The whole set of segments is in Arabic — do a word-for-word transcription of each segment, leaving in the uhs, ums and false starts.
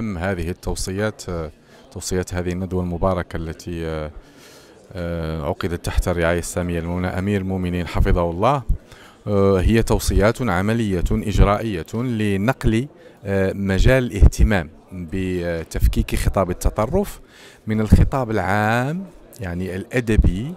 أهم هذه التوصيات، توصيات هذه الندوة المباركة التي عقدت تحت الرعاية السامية لمولى أمير المؤمنين حفظه الله، هي توصيات عملية إجرائية لنقل مجال الاهتمام بتفكيك خطاب التطرف من الخطاب العام يعني الأدبي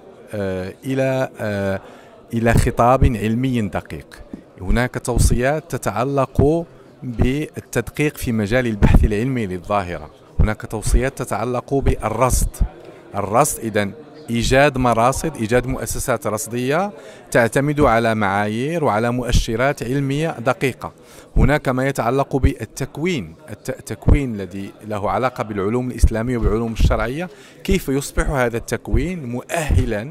إلى إلى خطاب علمي دقيق. هناك توصيات تتعلق بالتدقيق في مجال البحث العلمي للظاهرة، هناك توصيات تتعلق بالرصد الرصد إذن إيجاد مراصد، إيجاد مؤسسات رصدية تعتمد على معايير وعلى مؤشرات علمية دقيقة. هناك ما يتعلق بالتكوين، التكوين الذي له علاقة بالعلوم الإسلامية وبالعلوم الشرعية، كيف يصبح هذا التكوين مؤهلا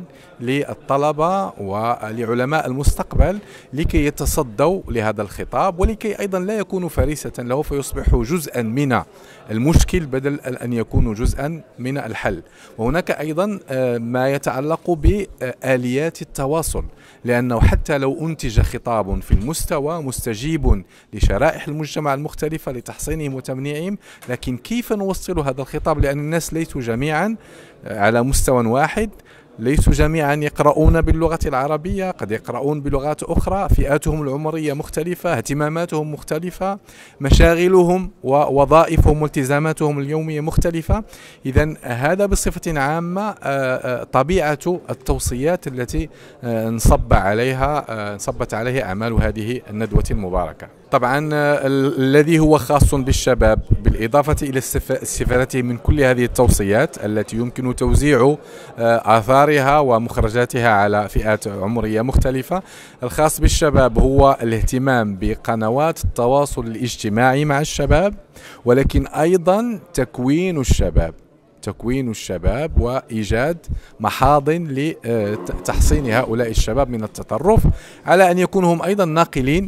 للطلبة ولعلماء المستقبل لكي يتصدوا لهذا الخطاب، ولكي أيضا لا يكونوا فريسة له فيصبحوا جزءا من المشكل بدل أن يكونوا جزءا من الحل. وهناك أيضا ما يتعلق بآليات التواصل، لأنه حتى لو أنتج خطاب في المستوى مستجيب لشرائح المجتمع المختلفة لتحصينهم وتمنيعهم، لكن كيف نوصل هذا الخطاب؟ لأن الناس ليسوا جميعا على مستوى واحد، ليسوا جميعا يقرؤون باللغة العربية، قد يقرؤون بلغات أخرى، فئاتهم العمرية مختلفة، اهتماماتهم مختلفة، مشاغلهم ووظائفهم والتزاماتهم اليومية مختلفة. إذن هذا بصفة عامة طبيعة التوصيات التي انصب عليها انصبت عليها أعمال هذه الندوة المباركة. طبعا الذي هو خاص بالشباب بالإضافة إلى استفادته من كل هذه التوصيات التي يمكن توزيع آثارها ومخرجاتها على فئات عمرية مختلفة، الخاص بالشباب هو الاهتمام بقنوات التواصل الاجتماعي مع الشباب، ولكن أيضا تكوين الشباب تكوين الشباب وإيجاد محاضن لتحصين هؤلاء الشباب من التطرف، على أن يكونوا هم أيضا ناقلين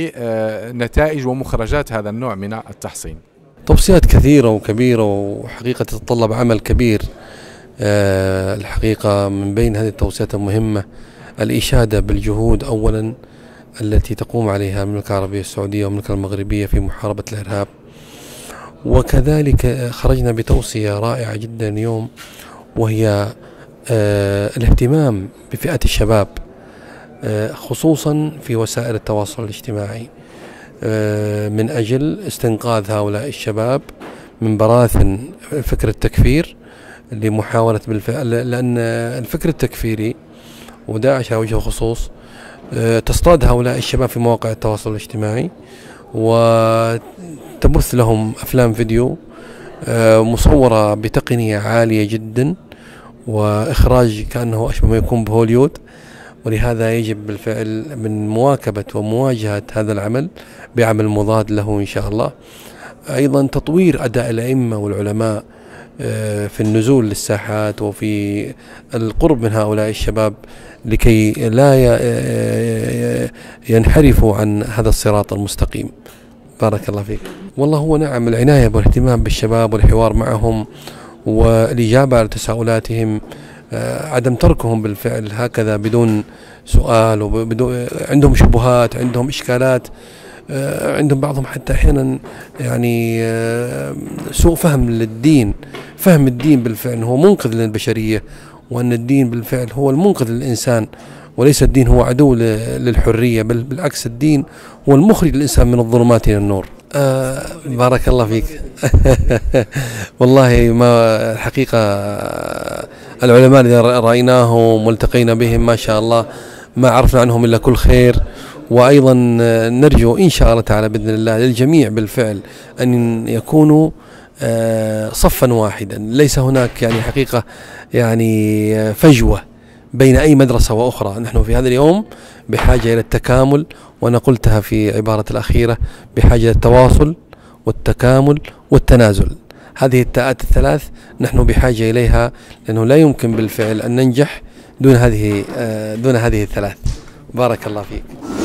لنتائج ومخرجات هذا النوع من التحصين. توصيات كثيرة وكبيرة وحقيقة تتطلب عمل كبير. الحقيقة من بين هذه التوصيات المهمة الإشادة بالجهود أولا التي تقوم عليها المملكة العربية السعودية والمملكة المغربية في محاربة الإرهاب، وكذلك خرجنا بتوصية رائعة جدا اليوم، وهي الاهتمام بفئة الشباب خصوصا في وسائل التواصل الاجتماعي من أجل استنقاذ هؤلاء الشباب من براثن فكر التكفير لمحاولة بالفعل، لأن الفكر التكفيري وداعش على وجه الخصوص تصطاد هؤلاء الشباب في مواقع التواصل الاجتماعي وتبث لهم أفلام فيديو مصورة بتقنية عالية جدا وإخراج كأنه أشبه ما يكون بهوليود. ولهذا يجب بالفعل من مواكبة ومواجهة هذا العمل بعمل مضاد له إن شاء الله. أيضا تطوير أداء الأئمة والعلماء في النزول للساحات وفي القرب من هؤلاء الشباب لكي لا ينحرفوا عن هذا الصراط المستقيم. بارك الله فيك. والله هو نعم العناية والاهتمام بالشباب والحوار معهم والإجابة على تساؤلاتهم، عدم تركهم بالفعل هكذا بدون سؤال وبدون عندهم شبهات، عندهم إشكالات، عندهم بعضهم حتى أحيانا يعني سوء فهم للدين. فهم الدين بالفعل هو منقذ للبشرية، وأن الدين بالفعل هو المنقذ للإنسان، وليس الدين هو عدو للحرية، بل بالعكس الدين هو المخرج للإنسان من الظلمات إلى النور. آه بارك الله فيك. والله ما الحقيقة العلماء الذين رأيناهم والتقينا بهم ما شاء الله ما عرفنا عنهم إلا كل خير. وأيضا نرجو إن شاء الله تعالى بإذن الله للجميع بالفعل أن يكونوا صفا واحدا، ليس هناك يعني حقيقة يعني فجوة بين أي مدرسة وأخرى. نحن في هذا اليوم بحاجة إلى التكامل، وأنا قلتها في عبارة الأخيرة، بحاجة إلى التواصل والتكامل والتنازل. هذه التاءات الثلاث نحن بحاجة إليها، لأنه لا يمكن بالفعل أن ننجح دون هذه دون هذه الثلاث. بارك الله فيك.